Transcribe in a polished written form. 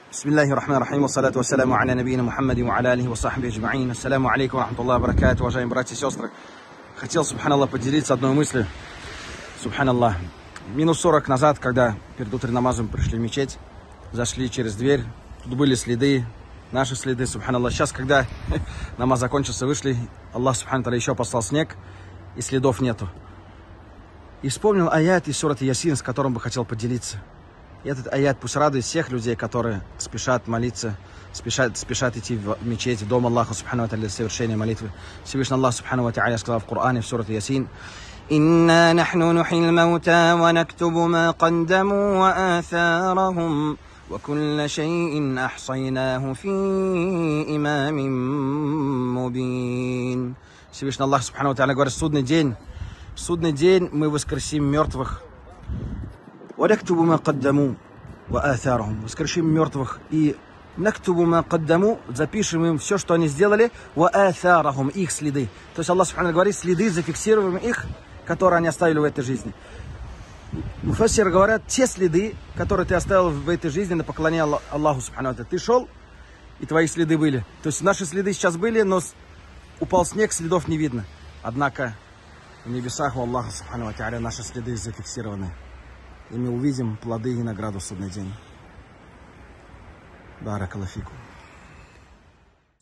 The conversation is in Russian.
Бисмиллахи рахмани рахим, вассалату вассаляму аля набийна Мухаммади ва аля алихи ва сахби аджмаин. Ассаляму алейкум ва рахматуллахи ва баракатуху, уважаемые братья и сестры. Хотел, субханаллах, поделиться одной мыслью. Субханаллах. Минут 40 назад, когда перед утренним намазом пришли в мечеть, зашли через дверь, тут были следы, наши следы, субханаллах. Сейчас, когда намаз закончился, вышли, Аллах, субханаллах, еще послал снег, и следов нету. И вспомнил аят из сураты Ясин, с которым бы хотел поделиться. И этот аят пусть радует всех людей, которые спешат молиться, спешат идти в мечеть, в дом Аллаха, субхану ва тааля, для совершения молитвы. Всевышний Аллах, субхану ва тааля, сказал в Коране, в сурате Ясин: «Инна нахну нухил маута ва нактубу ма каддаму ва аthарахум, ва кулла шайин ахсайнаху фи имамин мубин». Всевышний Аллах, субхану ва тааля, говорит: в судный день мы воскресим мертвых. Воскресим мертвых и запишем им все, что они сделали, их следы. То есть Аллах субхану говорит, следы, зафиксируем их, которые они оставили в этой жизни. Муфассиры говорят, те следы, которые ты оставил в этой жизни на поклонение Аллаху субхану. Ты шел, и твои следы были. То есть наши следы сейчас были, но упал снег, следов не видно. Однако в небесах у Аллаха субхану ва тааля наши следы зафиксированы. И мы увидим плоды и награду в судный день. Баракаллаху фикум.